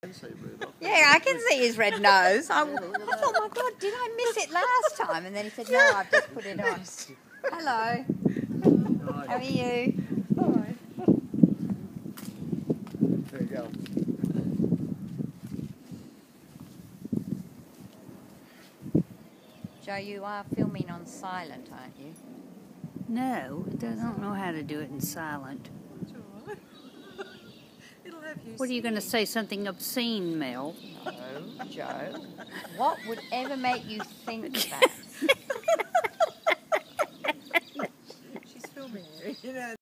Yeah, I can see his red nose. I thought, my God, did I miss it last time? And then he said, no, I've just put it on. Hello. How are you? Hi. There you go. Joe, you are filming on silent, aren't you? No, I don't know how to do it in silent. It's all right. It'll have you. What are you going to say? Something obscene, Mel? No, Joe. What would ever make you think that? She's filming you, you know.